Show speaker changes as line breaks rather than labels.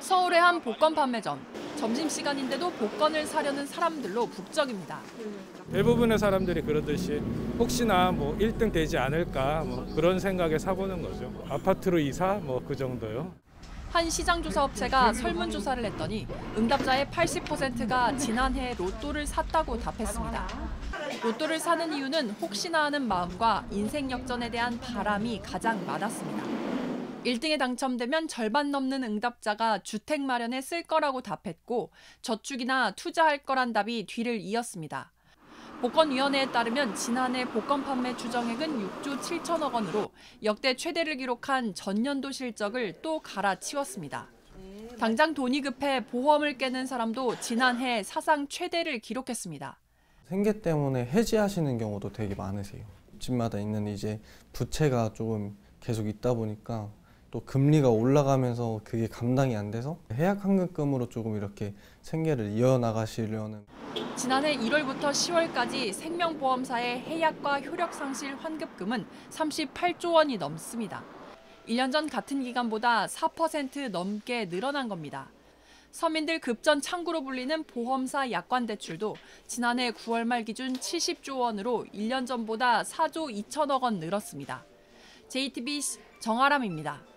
서울의 한 복권 판매점. 점심시간인데도 복권을 사려는 사람들로 북적입니다.
대부분의 사람들이 그러듯이 혹시나 뭐 1등 되지 않을까 뭐 그런 생각에 사보는 거죠. 아파트로 이사 뭐 그 정도요.
한 시장조사업체가 설문조사를 했더니 응답자의 80%가 지난해 로또를 샀다고 답했습니다. 로또를 사는 이유는 혹시나 하는 마음과 인생 역전에 대한 바람이 가장 많았습니다. 1등에 당첨되면 절반 넘는 응답자가 주택 마련에 쓸 거라고 답했고 저축이나 투자할 거란 답이 뒤를 이었습니다. 복권위원회에 따르면 지난해 복권 판매 추정액은 6조 7천억 원으로 역대 최대를 기록한 전년도 실적을 또 갈아치웠습니다. 당장 돈이 급해 보험을 깨는 사람도 지난해 사상 최대를 기록했습니다.
생계 때문에 해지하시는 경우도 되게 많으세요. 집마다 있는 이제 부채가 조금 계속 있다 보니까 또 금리가 올라가면서 그게 감당이 안 돼서 해약환급금으로 조금 이렇게 생계를 이어나가시려는.
지난해 1월부터 10월까지 생명보험사의 해약과 효력상실 환급금은 38조 원이 넘습니다. 1년 전 같은 기간보다 4% 넘게 늘어난 겁니다. 서민들 급전 창구로 불리는 보험사 약관대출도 지난해 9월 말 기준 70조 원으로 1년 전보다 4조 2천억 원 늘었습니다. JTBC 정아람입니다.